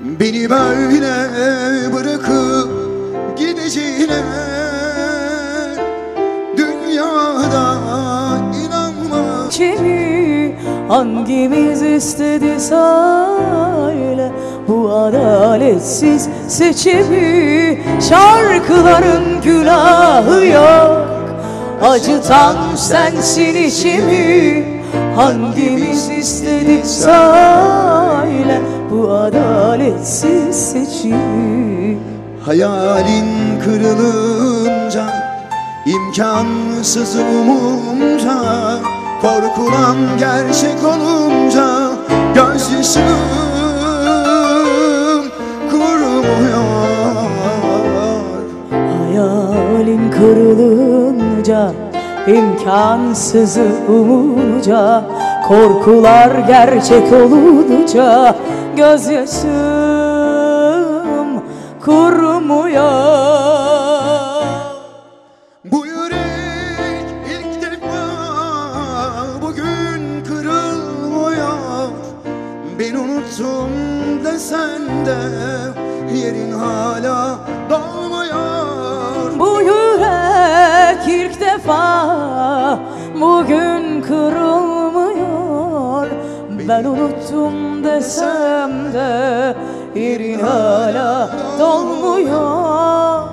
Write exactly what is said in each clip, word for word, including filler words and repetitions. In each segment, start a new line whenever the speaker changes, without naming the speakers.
Beni böyle bırakıp gideceğine dünyada inanma.
Kimi hangimiz istedi söyle, bu adaletsiz seçimi. Şarkıların günahı yok, acıtan sensin içimi. Hangimiz istedi söyle, bu adaletsiz seçimi.
Hayalin kırılınca, imkansız umunca, korkulan gerçek olunca gözyaşım kurumuyor.
Hayalin kırılınca, imkansızı umunca, korkular gerçek olunca gözyaşım kurumuyor.
Bu yürek ilk defa bugün kırılmıyor. Ben unuttum desen de yerin hala dolmuyor.
Bu yürek ilk defa bugün kırılmıyor. Ben unuttum desem de yerin hala dolmuyor.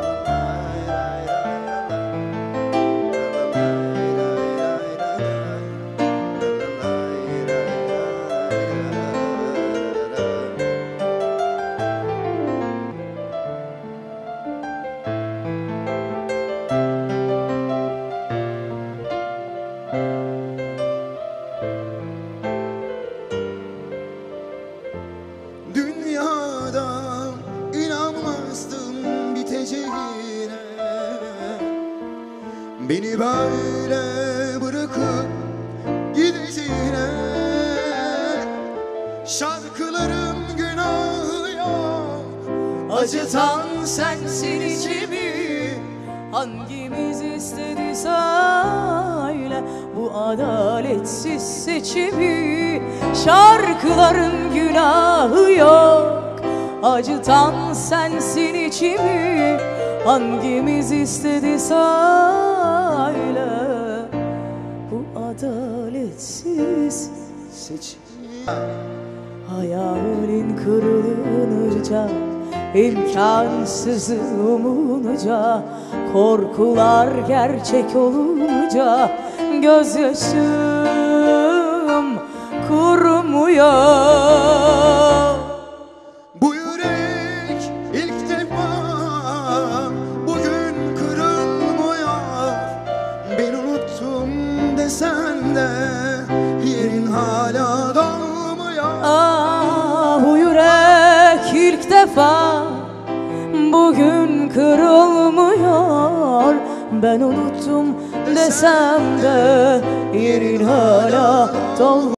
Dünyada inanmazdım biteceğine. Beni böyle bırakıp gideceğine. Şarkılarım günahı yok,
Acıtan sensin içimi. Hangimiz istedi söyle, bu adaletsiz seçimi. Şarkıların günahı yok, acıtan sensin içimi. Hangimiz istedi söyle, bu adaletsiz seçimi. Hayalin kırılınca, imkansızı umunca, korkular gerçek olunca gözyaşım kurumuyor.
Bu yürek ilk defa bugün kırılmıyor. Ben unuttum desen de yerin hala dolmuyor.
Ah, bu yürek ilk defa bugün kırılmıyor. Ben unuttum desem de yerin hala dolmuyor.